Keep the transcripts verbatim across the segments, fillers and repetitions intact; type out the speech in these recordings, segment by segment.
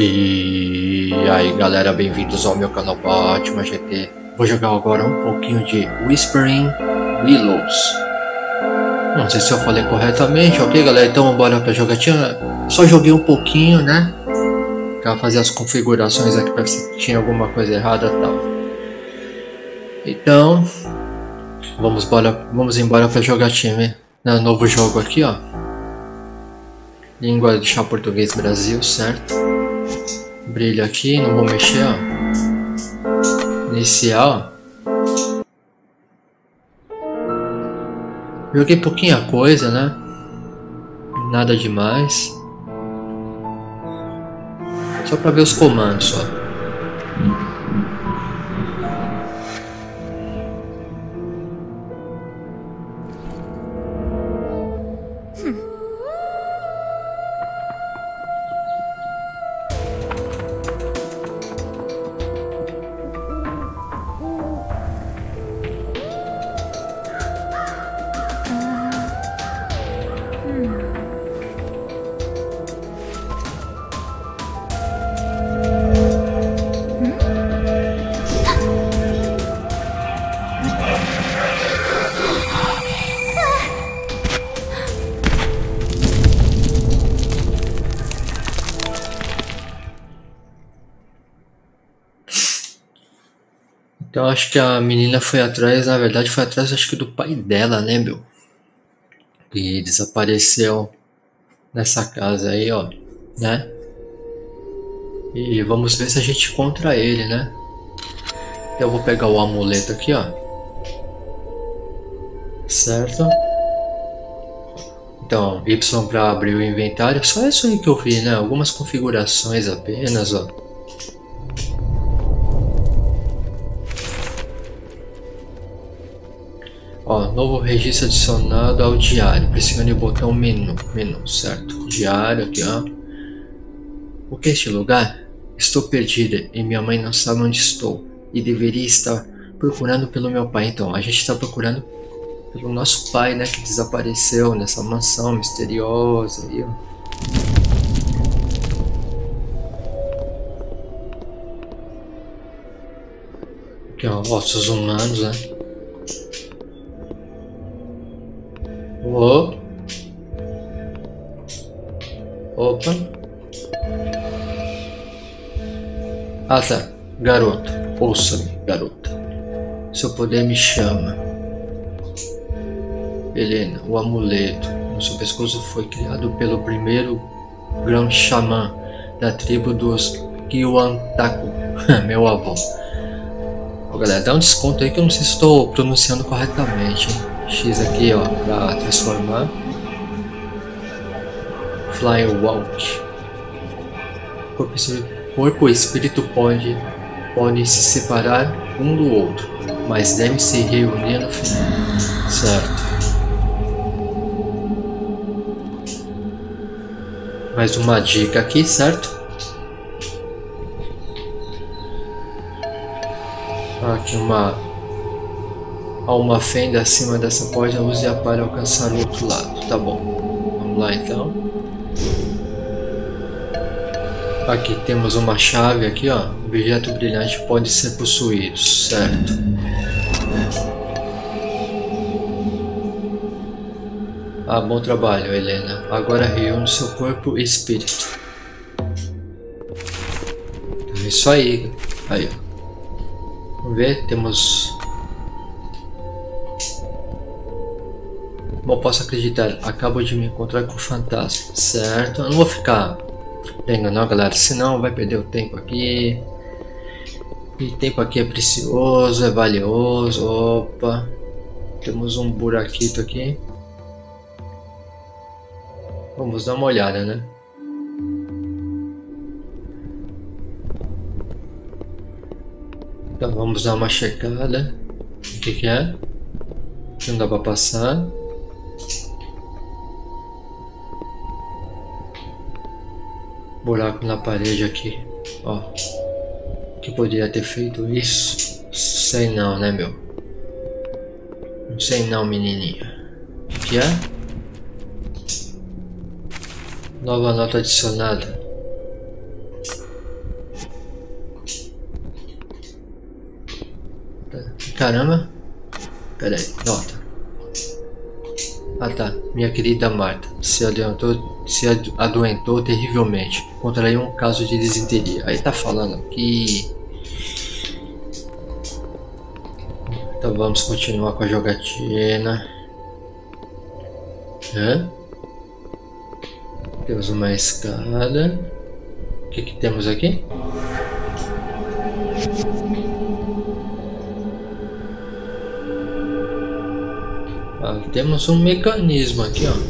E aí galera, bem-vindos ao meu canal Batman G T. Vou jogar agora um pouquinho de Whispering Willows. Não sei se eu falei corretamente, ok galera? Então bora pra jogatina. Só joguei um pouquinho, né? Pra fazer as configurações aqui pra ver se tinha alguma coisa errada e tal. Então, vamos, bora, vamos embora pra jogatina. No novo jogo aqui, ó. Língua deixar português Brasil, certo? Brilho aqui, não vou mexer, ó. Inicial. Joguei pouquinha coisa, né? Nada demais. Só pra ver os comandos, só. Então acho que a menina foi atrás, na verdade foi atrás acho que do pai dela, né, meu? E desapareceu nessa casa aí, ó, né? E vamos ver se a gente encontra ele, né? Eu vou pegar o amuleto aqui, ó. Certo? Então, Y para abrir o inventário, só isso aí que eu vi, né? Algumas configurações apenas, ó. Ó, novo registro adicionado ao diário. Pressione o botão menu, menu, certo? Diário aqui, ó. O que é este lugar? Estou perdida e minha mãe não sabe onde estou. E deveria estar procurando pelo meu pai. Então, a gente está procurando pelo nosso pai, né? Que desapareceu nessa mansão misteriosa aí, ó. Aqui, ó, ossos humanos, né? Oh. Opa. Ah tá, garota, ouça-me, garota. Seu poder me chama. Helena, o amuleto no seu pescoço foi criado pelo primeiro grão xamã da tribo dos Kiwantaku, meu avô. Ó, galera, dá um desconto aí que eu não sei se estou pronunciando corretamente, hein? X aqui, ó, para transformar. Fly Walk. Corpo, corpo e espírito pode, podem se separar um do outro, mas devem se reunir no final. Certo. Mais uma dica aqui, certo? Aqui uma há uma fenda acima dessa porta, use-a para alcançar o outro lado. Tá bom. Vamos lá então. Aqui temos uma chave aqui, ó. Objeto brilhante pode ser possuído, certo? Ah, bom trabalho, Helena. Agora reúne seu corpo e espírito. É isso aí. Aí, ó. Vamos ver, temos... Bom, posso acreditar, acabo de me encontrar com o fantasma, certo? Eu não vou ficar lendo não, galera, senão vai perder o tempo aqui. E tempo aqui é precioso, é valioso. Opa, temos um buraquito aqui. Vamos dar uma olhada, né? Então vamos dar uma checada. O que que é? Não dá pra passar. Buraco na parede aqui, ó. Que poderia ter feito isso? Sei não, né, meu? Não sei não, menininha. O que é? Nova nota adicionada. caramba. Pera aí, nota. Ah tá, minha querida Marta se adoentou, se adoentou terrivelmente. Contraiu um caso de disenteria. Aí tá falando aqui. Então vamos continuar com a jogatina. Hã? Temos uma escada. O que que temos aqui? Ah, temos um mecanismo aqui, ó.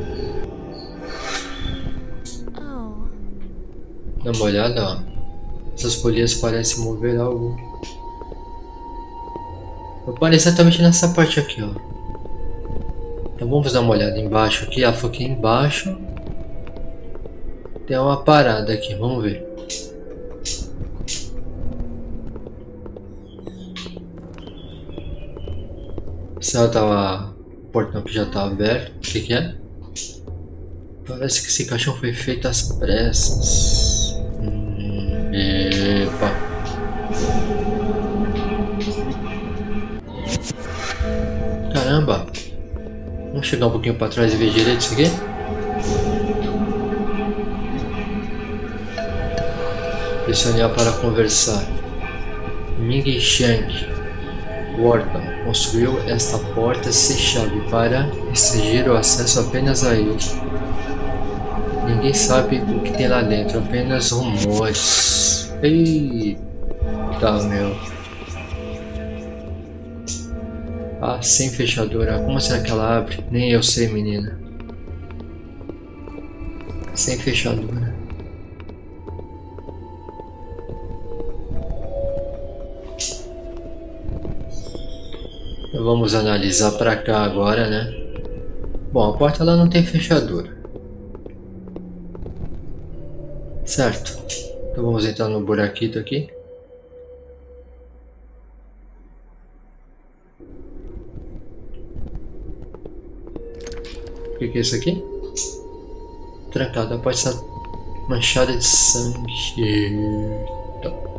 Dá uma olhada, ó. Essas folhas parecem mover algo. Eu parei exatamente nessa parte aqui, ó. Então vamos dar uma olhada embaixo aqui. Ah, foi aqui embaixo. Tem uma parada aqui, vamos ver. Se ela tava... O portão que já tá aberto. O que que é? Parece que esse caixão foi feito às pressas. Hum, epa. Caramba. Vamos chegar um pouquinho para trás e ver direito isso aqui? Pressione A para conversar. Ming Shang Wharton construiu esta porta sem chave para restringir o acesso apenas a ele. Ninguém sabe o que tem lá dentro, apenas rumores. Eita, meu. Ah, sem fechadura. Como será que ela abre? Nem eu sei, menina. Sem fechadura. Vamos analisar pra cá agora, né? Bom, a porta ela não tem fechadura. Certo. Então vamos entrar no buraquito aqui. O que que é isso aqui? Trancada, a porta está manchada de sangue. Eita.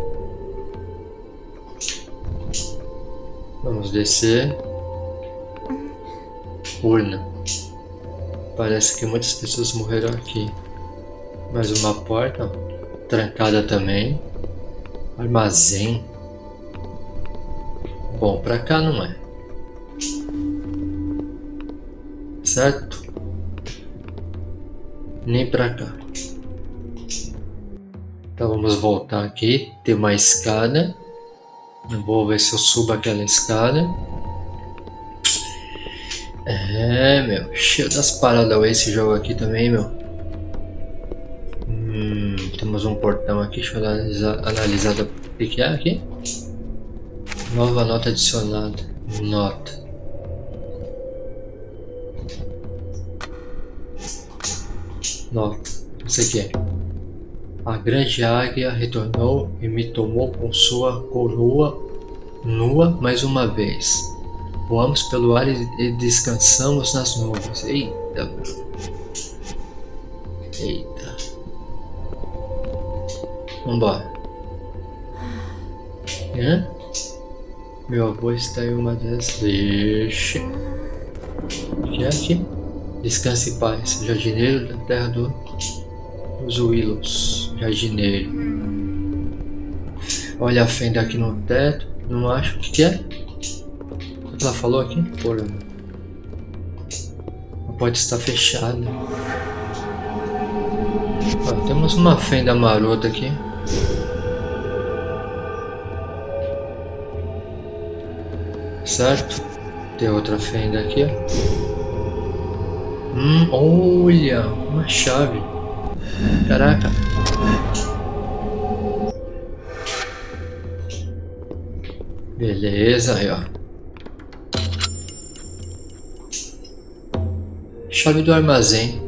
Vamos descer. Urna. Parece que muitas pessoas morreram aqui. Mais uma porta. Trancada também. Armazém. Bom, pra cá não é. Certo? Nem pra cá. Então vamos voltar aqui. Tem uma escada. Eu vou ver se eu subo aquela escada. É, meu. Cheio das paradas esse jogo aqui também, meu. Hum, temos um portão aqui. Deixa eu analisar, analisar o que, que é aqui. Nova nota adicionada. Nota. Nota. Isso aqui é. A grande águia retornou e me tomou com sua coroa nua mais uma vez. Voamos pelo ar e descansamos nas nuvens. Eita. Eita. Vambora. Hã? Meu avô está em uma dessas. Deixa. O que é aqui? Descanse em paz, jardineiro da terra do, dos Willows. Jardineiro. Olha a fenda aqui no teto. Não acho. O que, que é? O que ela falou aqui? Porra. A porta está fechada. Ó, temos uma fenda marota aqui. Certo? Tem outra fenda aqui. Hum, olha, uma chave. Caraca. Beleza, aí ó. Chave do armazém.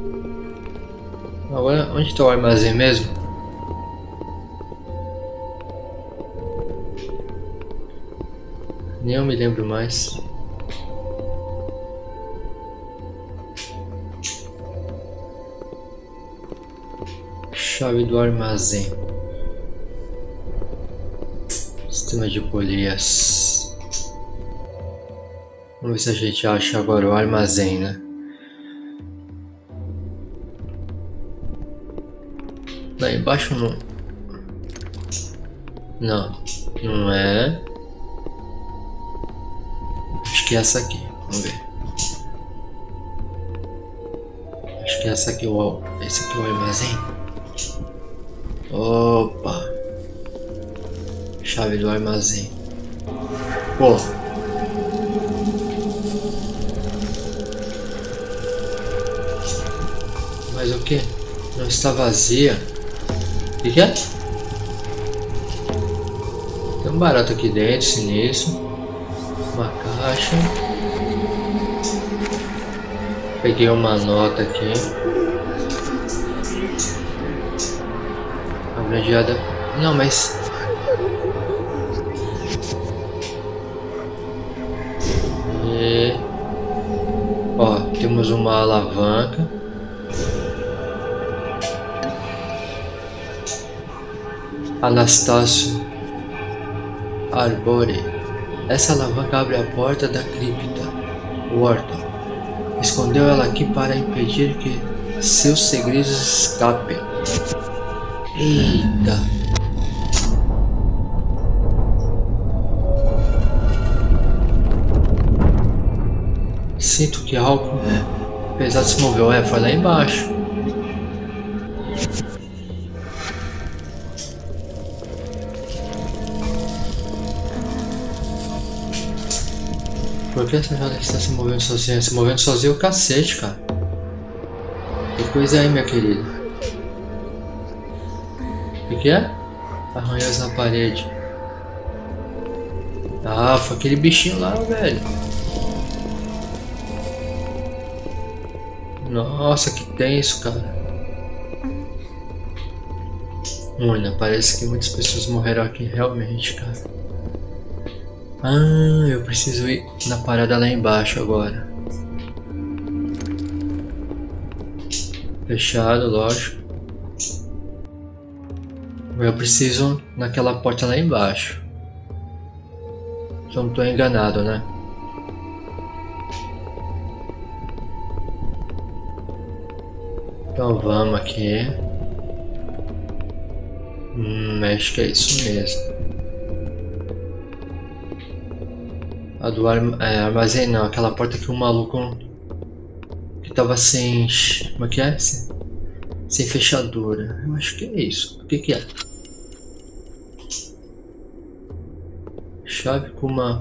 Agora, onde está o armazém mesmo? Nem eu me lembro mais. Chave do armazém. Sistema de polias. Vamos ver se a gente acha agora o armazém, né? Lá embaixo não... Não, não é. Acho que é essa aqui, vamos ver. Acho que é essa aqui, o... esse aqui é o armazém. Opa! Chave do armazém. Pô! Mas o que? Não está vazia? O que, que é? Tem um barato aqui dentro, sinistro. Uma caixa. Peguei uma nota aqui. Abreviada. Não, mas... E... Ó, temos uma alavanca. Anastácio Arbore. Essa alavanca abre a porta da cripta. Wharton escondeu ela aqui para impedir que seus segredos escapem. Eita! Sinto que algo pesado se moveu. É, foi lá embaixo. Por que essa janela está se movendo sozinha? Se movendo sozinha o cacete, cara. Que coisa aí, minha querida? O que, que é? Arranhões na parede. Ah, foi aquele bichinho lá, velho. Nossa, que tenso, cara. Olha, parece que muitas pessoas morreram aqui realmente, cara. Ah, eu preciso ir na parada lá embaixo agora. Fechado, lógico. Eu preciso naquela porta lá embaixo. Se eu não estou enganado, né? Então vamos aqui. Hum, acho que é isso mesmo. A do arma, é, armazém não, aquela porta que o maluco que tava sem... Como é que é? Sem, sem fechadura. Eu acho que é isso. O que que é? Chave com uma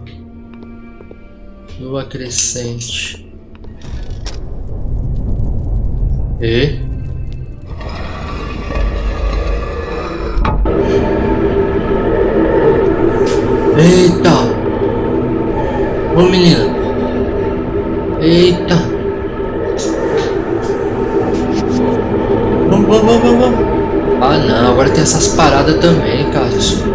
lua crescente. E? Eita! Ô menina! Eita! Vamos, vamos, vamos, vamos! Ah não, agora tem essas paradas também, cara.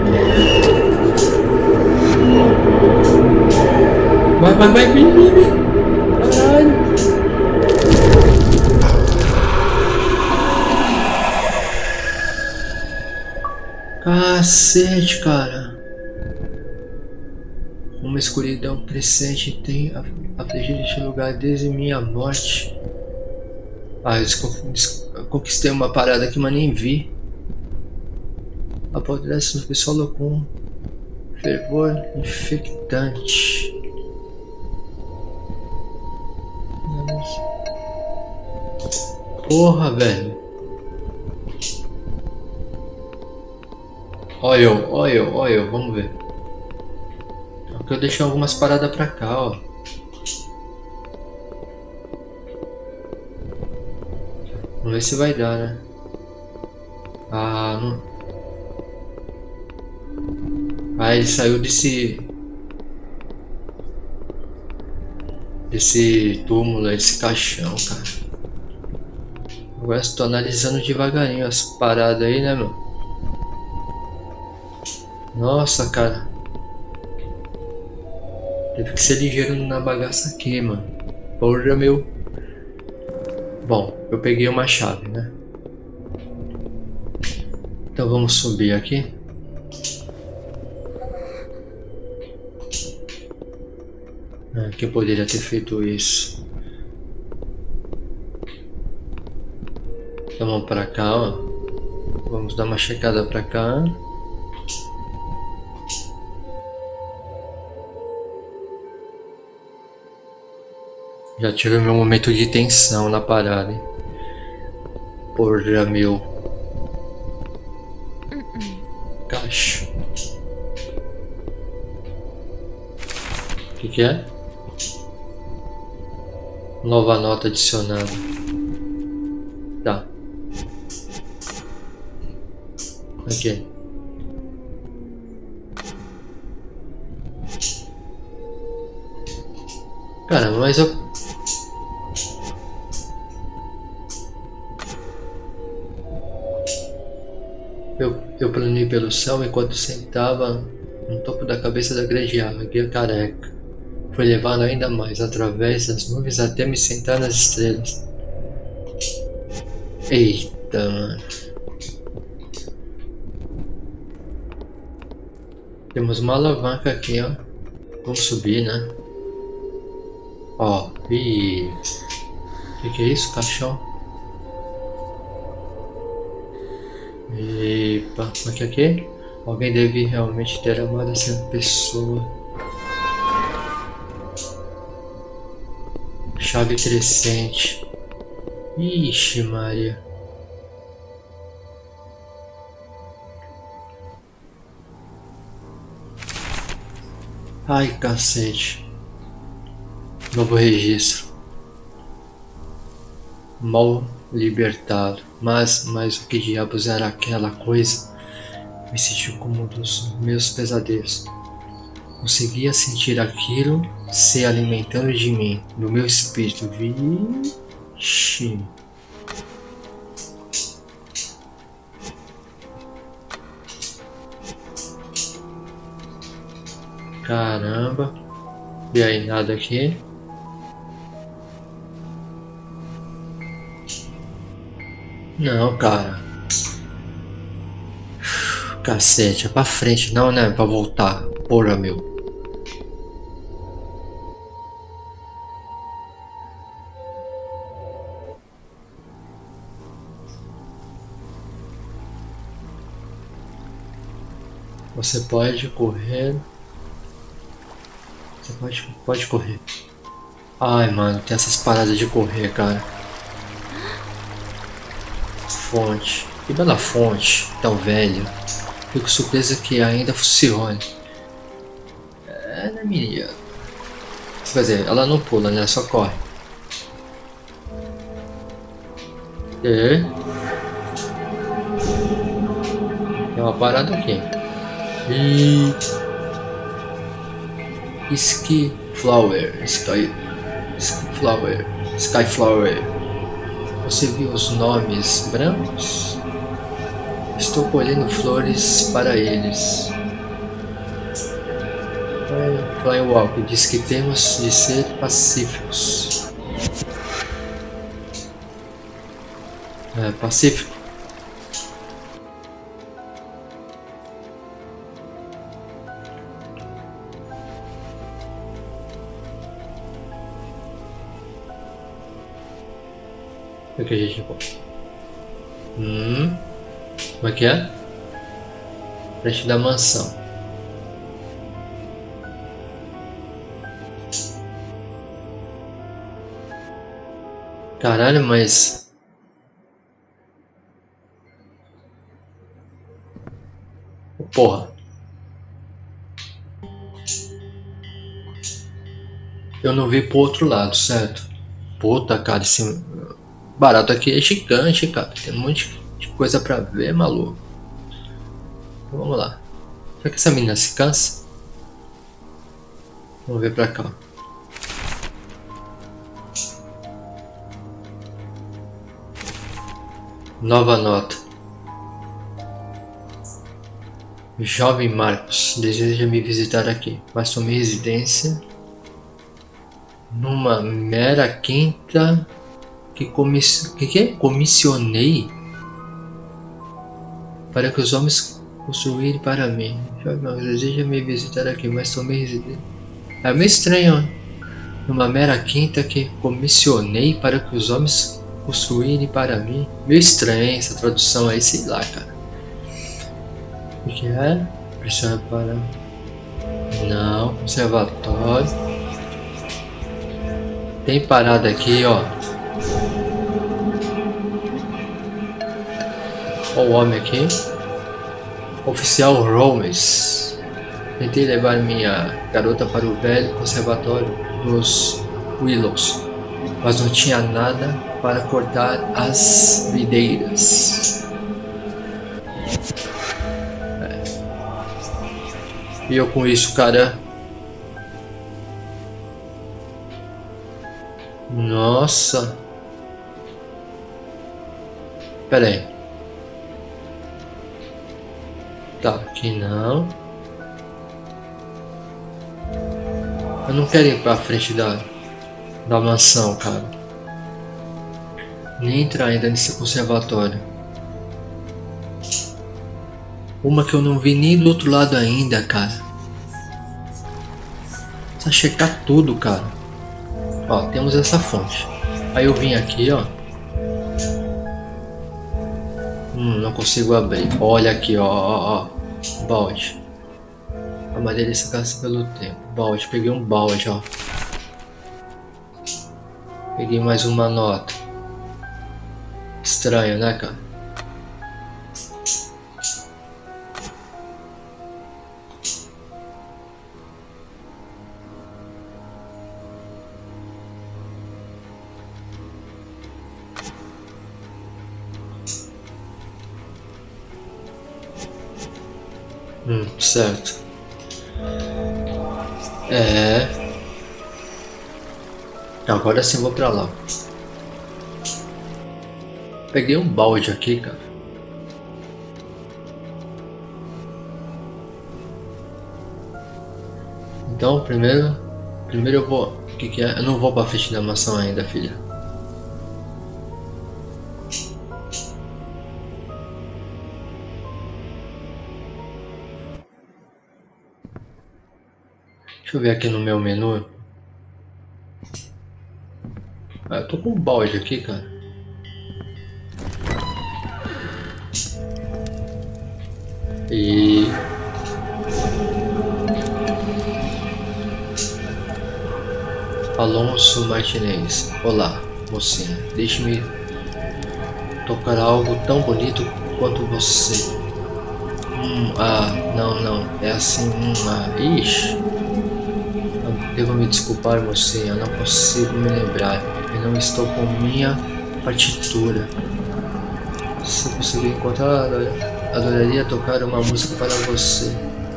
Vai, vai, vai, vem, vem, vem! Caralho! Cacete, cara! Uma escuridão crescente tem afligido este lugar desde minha morte. Ah, eu conquistei uma parada aqui, mas nem vi. Apodrece no pessoal com fervor infectante. Porra, velho. Olha eu, olha eu, olha eu, vamos ver. Aqui eu deixei algumas paradas pra cá, ó. Vamos ver se vai dar, né? Ah, não. Ah, ele saiu desse... Desse túmulo, desse caixão, cara. Agora estou analisando devagarinho as paradas aí, né, meu? Nossa, cara. Teve que ser ligeiro na bagaça aqui, mano. Porra, meu. Bom, eu peguei uma chave, né? Então vamos subir aqui. Ah, quem poderia ter feito isso? Então vamos pra cá, ó. Vamos dar uma checada pra cá. Já tive meu momento de tensão na parada, hein? Porra, meu. Caixa. O que que é? Nova nota adicionada. Tá. Ok. Cara, mas eu... Eu, eu planei pelo céu enquanto sentava no topo da cabeça da grande águia careca. Fui levado ainda mais através das nuvens até me sentar nas estrelas. Eita, mano. Temos uma alavanca aqui, ó. Vamos subir, né? Ó, e que que é isso, caixão? Epa, o que é que? Alguém deve realmente ter amado essa pessoa. Chave crescente. Ixi, Maria. Ai, cacete. Novo registro. Mal libertado. Mas, mas o que diabos era aquela coisa? Me senti como um dos meus pesadelos. Conseguia sentir aquilo se alimentando de mim, do meu espírito. Vixe. Caramba. E aí, nada aqui? Não, cara. Cacete, é pra frente, não, né? Pra voltar. Porra, meu. Você pode correr. Você pode, pode correr. Ai, mano, tem essas paradas de correr, cara. Fonte. Que bela fonte, tão velha. Fico surpresa que ainda funcione. É, né, menina? Quer dizer, ela não pula, né? Ela só corre. E... tem uma parada aqui. E... Ski Flower. Sky... Sky Flower. Sky Flower. Você viu os nomes brancos? Estou colhendo flores para eles. Flywalk diz que temos de ser pacíficos. É, pacífico. O que a gente pode? Hum. Como é que é? Frente da mansão. Caralho, mas... porra. Eu não vi pro outro lado, certo? Puta, cara, esse barato aqui é gigante, cara. Tem um monte de coisa pra ver, maluco. Então, vamos lá. Será que essa menina se cansa? Vamos ver pra cá. Nova nota. Jovem Marcos deseja me visitar aqui, mas tomei residência numa mera quinta que, comiss... que, que? comissionei para que os homens construírem para mim. Jovem Marcos deseja me visitar aqui, mas tomei residência. É meio estranho, né? numa mera quinta que comissionei para que os homens construírem para mim. Meio estranha essa tradução aí, sei lá, cara. O que é? Pressiona para... Não, conservatório. Tem parada aqui, ó. Olha o homem aqui. Oficial Holmes. Tentei levar minha garota para o velho conservatório dos Willows, mas não tinha nada para cortar as videiras. É. E eu com isso, cara. Nossa. Pera aí. Tá, aqui não. Eu não quero ir pra frente da, da mansão, cara. Nem entrar ainda nesse conservatório. Uma que eu não vi nem do outro lado ainda, cara. Precisa checar tudo, cara. Ó, temos essa fonte. Aí eu vim aqui, ó. Hum, não consigo abrir. Olha aqui, ó, ó, ó. Balde. A madeira se gasta pelo tempo. Balde, peguei um balde, ó. Peguei mais uma nota. Estranho, né, cara? Hum, certo. É. Agora sim vou pra lá. Peguei um balde aqui, cara. Então, primeiro... Primeiro eu vou... O que que é? Eu não vou pra frente da maçã ainda, filha. Deixa eu ver aqui no meu menu. Ah, eu tô com um balde aqui, cara. E... Alonso Martinez. Olá, mocinha. Deixe-me tocar algo tão bonito quanto você. Hum, ah, não, não. É assim, hum, ah, ixi. Devo me desculpar, mocinha. Não consigo me lembrar. Eu não estou com minha partitura. Se conseguir encontrar, adoraria tocar uma música para você.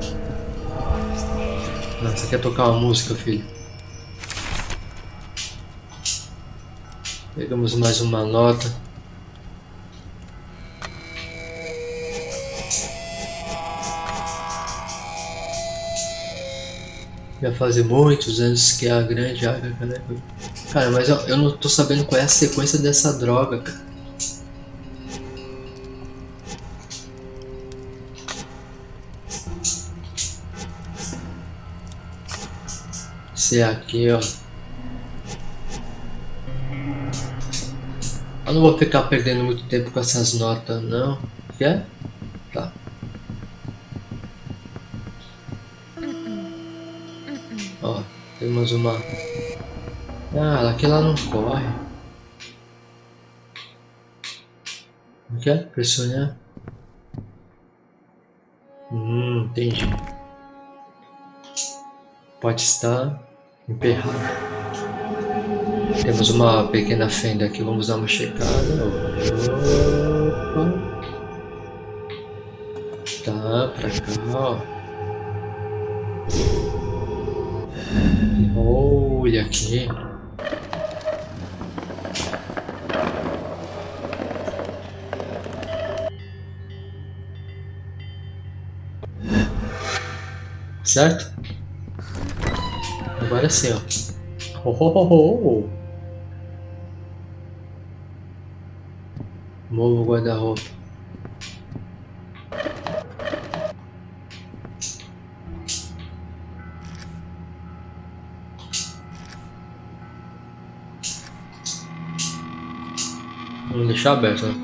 Ah, você quer tocar uma música, filho? Pegamos mais uma nota. Já fazem muitos anos que a grande água, cara. Cara, mas eu, eu não tô sabendo qual é a sequência dessa droga, cara. Se é aqui, ó. Eu não vou ficar perdendo muito tempo com essas notas, não. Quer? Tá. Ó, temos uma... Ah, aqui lá não corre. O que é? Pressionar? Hum, entendi. Pode estar emperrado. Temos uma pequena fenda aqui, vamos dar uma checada. Opa. Tá, pra cá, ó. Olha aqui. Certo? Agora sim, ó. Oh, oh, oh, oh. Mova o guarda-roupa. Vamos deixar aberto, né?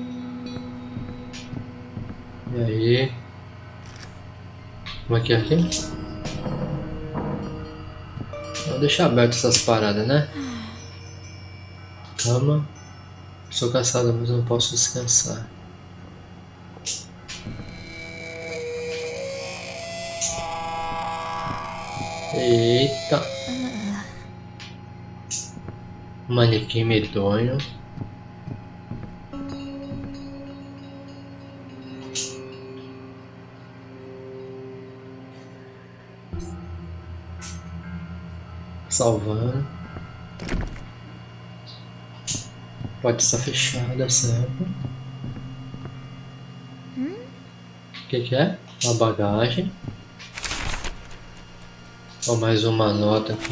E aí? Como é que é aqui? Vou deixar aberto essas paradas, né? Cama. Sou cansado, mas não posso descansar. Eita. Manequim medonho. Salvando. Pode estar fechada, certo? O que, que é? Uma bagagem. Ó, mais uma nota aqui.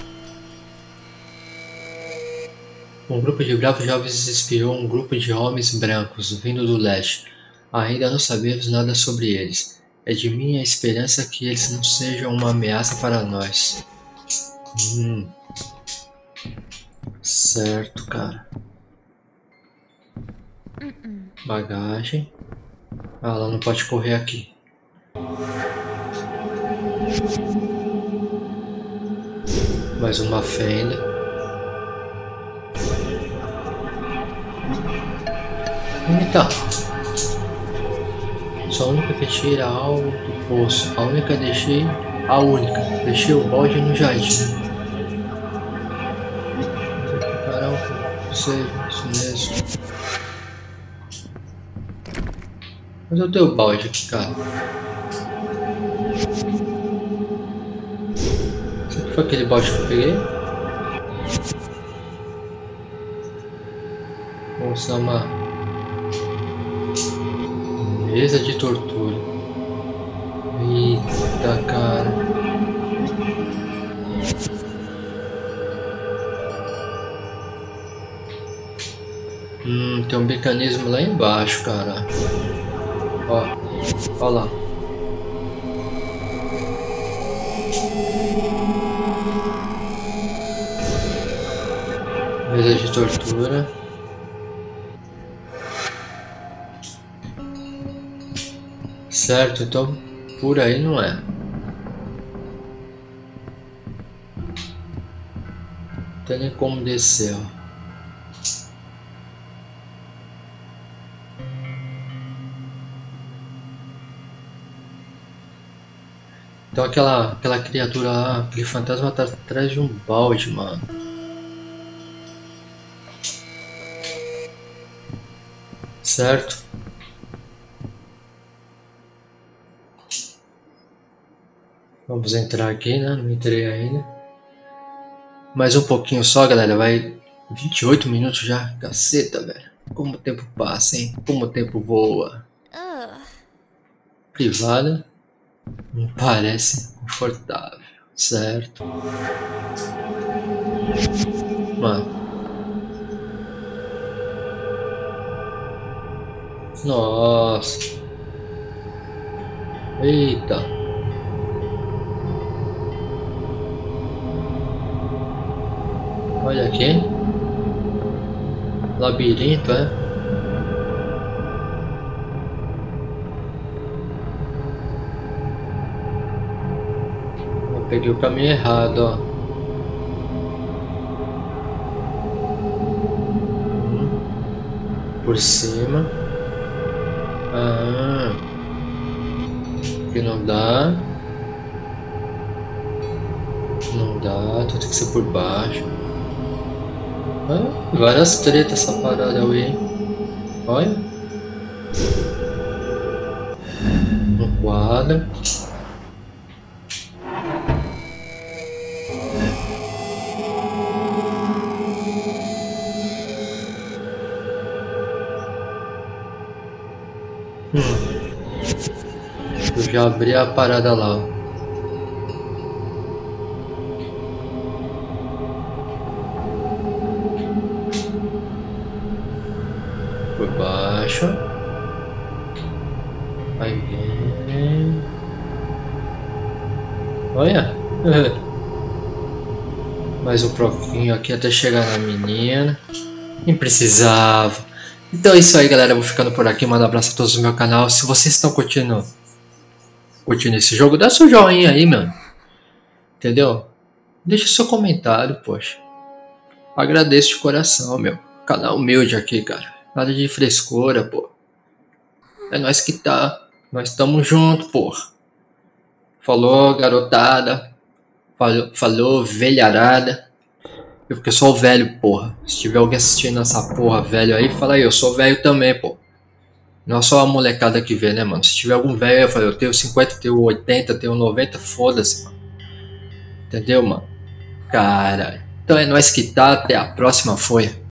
Um grupo de bravos jovens inspirou um grupo de homens brancos vindo do leste. Ainda não sabemos nada sobre eles. É de minha esperança que eles não sejam uma ameaça para nós. Hum. Certo, cara. Bagagem. Ah, ela não pode correr aqui. Mais uma fenda. Eita! Só a única que tira algo do poço. A única deixei. A única. Deixei o balde no jardim. Caramba, não sei, isso mesmo. Mas eu tenho o balde aqui, cara. Será que foi aquele balde que eu peguei? Vamos usar uma mesa de tortura. Eita, cara. Hum, tem um mecanismo lá embaixo, cara. Ó, ó lá. Mesa de tortura. Certo, então por aí não é. Não tem nem como descer, ó. Então aquela, aquela criatura lá, aquele fantasma tá atrás de um balde, mano. Certo? Vamos entrar aqui, né? Não entrei ainda. Mais um pouquinho só, galera. Vai vinte e oito minutos já. Caceta, velho. Como o tempo passa, hein? Como o tempo voa. Privada. Me parece confortável, certo? Mano. Nossa. Eita. Olha aqui. Labirinto, é? Peguei o caminho errado, ó. Por cima. Ah. Aqui não dá. Não dá, tem que ser por baixo. Ah, várias tretas essa parada aí, hein? Olha. Um quadro. Eu já abri a parada lá. Por baixo. Aí vem. Olha. Mais um pouquinho aqui até chegar na menina. Nem precisava. Então é isso aí, galera. Eu vou ficando por aqui. Manda um abraço a todos do meu canal. Se vocês estão curtindo, curtindo esse jogo, dá seu joinha aí, mano. Entendeu? Deixa seu comentário, poxa. Agradeço de coração, meu. Canal humilde aqui, cara. Nada de frescura, pô. É nós que tá. Nós estamos junto, pô. Falou, garotada. Falou, falou, velharada. Eu porque eu sou velho, porra. Se tiver alguém assistindo essa porra velho aí, fala aí, eu sou velho também, pô. Não é só a molecada que vê, né, mano? Se tiver algum velho, eu falo, eu tenho cinquenta, tenho oitenta, tenho noventa, foda-se, mano. Entendeu, mano? Caralho. Então é nóis que tá, até a próxima, foi.